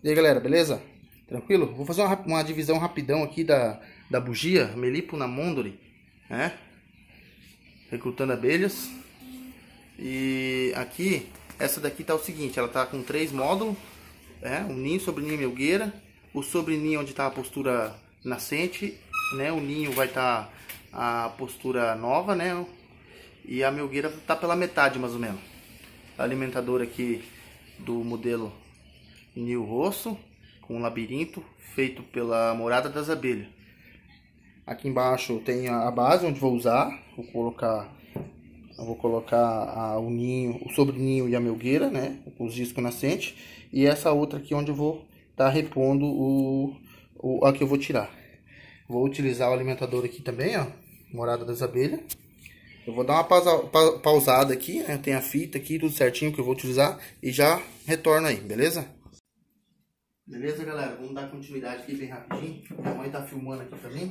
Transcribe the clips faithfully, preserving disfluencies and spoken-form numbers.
E aí, galera, beleza? Tranquilo? Vou fazer uma, uma divisão rapidão aqui da, da bugia Melipona mondori, né? Recrutando abelhas. E aqui, essa daqui tá o seguinte, ela tá com três módulos, né? Um ninho, sobreninho e melgueira. O sobreninho onde tá a postura nascente, né? O ninho vai estar tá a postura nova, né? E a melgueira tá pela metade, mais ou menos. Alimentador aqui do modelo Ninho Rosso, com um labirinto feito pela Morada das Abelhas. Aqui embaixo tem a base onde vou usar. Vou colocar, eu vou colocar a, o ninho, o sobreninho e a melgueira, né? Com os discos nascentes. E essa outra aqui onde eu vou estar tá repondo o, o a que eu vou tirar. Vou utilizar o alimentador aqui também, ó, Morada das Abelhas. Eu vou dar uma pausa, pa, pausada aqui, né? Tem a fita aqui, tudo certinho que eu vou utilizar. E já retorno aí, beleza? Beleza, galera? Vamos dar continuidade aqui bem rapidinho. Minha mãe tá filmando aqui também.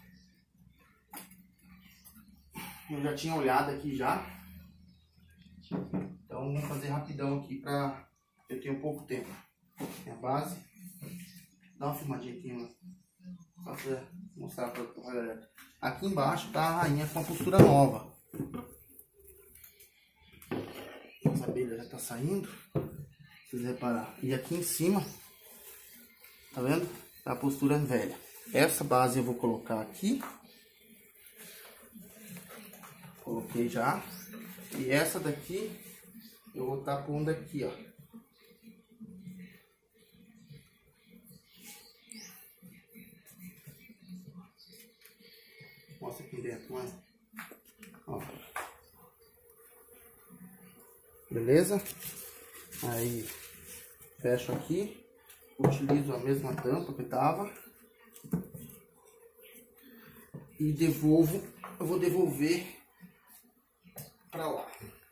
Eu já tinha olhado aqui já. Então vamos fazer rapidão aqui pra... Eu tenho pouco tempo. Tem a base. Dá uma filmadinha aqui, mano. Só pra mostrar pra galera. Aqui embaixo tá a rainha com a postura nova. Essa abelha já tá saindo. Se vocês reparar. E aqui em cima, tá vendo? Tá a postura velha. Essa base eu vou colocar aqui. Coloquei já. E essa daqui eu vou estar pondo aqui, ó. Mostra aqui dentro, mano. Ó. Beleza? Aí fecho aqui. Utilizo a mesma tampa que tava. E devolvo. Eu vou devolver pra lá.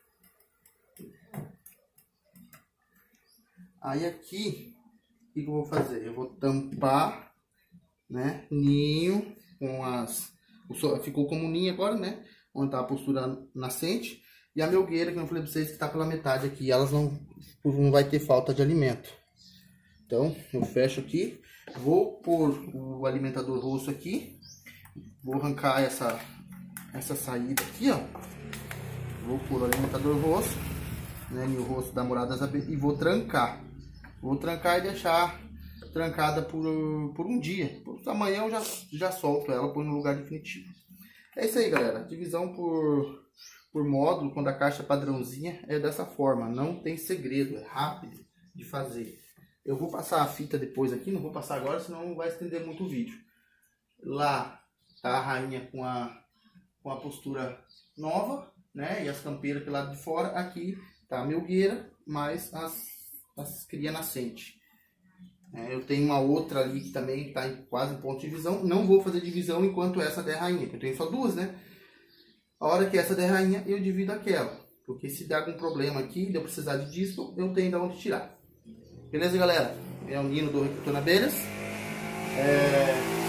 Aí aqui, o que eu vou fazer? Eu vou tampar, né? Ninho com as... Ficou como ninho agora, né? Onde tá a postura nascente. E a melgueira, que eu falei pra vocês, que tá pela metade aqui. Elas não, não vai ter falta de alimento. Então, eu fecho aqui. Vou pôr o alimentador roxo aqui. Vou arrancar essa, essa saída aqui, ó. Vou pôr o alimentador roxo, né? Ninho roxo da Morada das Abelhas. E vou trancar. Vou trancar e deixar trancada por, por um dia. Amanhã eu já, já solto ela, põe no lugar definitivo. É isso aí, galera. Divisão por, por módulo, quando a caixa é padrãozinha, é dessa forma. Não tem segredo, é rápido de fazer. Eu vou passar a fita depois aqui, não vou passar agora, senão vai estender muito o vídeo. Lá tá a rainha com a, com a postura nova, né? E as campeiras pelo lado de fora. Aqui tá a melgueira, mais as, as cria nascente. É, eu tenho uma outra ali que também está em quase em ponto de divisão. Não vou fazer divisão enquanto essa der rainha, porque eu tenho só duas, né? A hora que essa der rainha, eu divido aquela. Porque se der algum problema aqui, de eu precisar de disco, eu tenho de onde tirar. Beleza, galera? É o Nino do Recrutando Abelhas. É...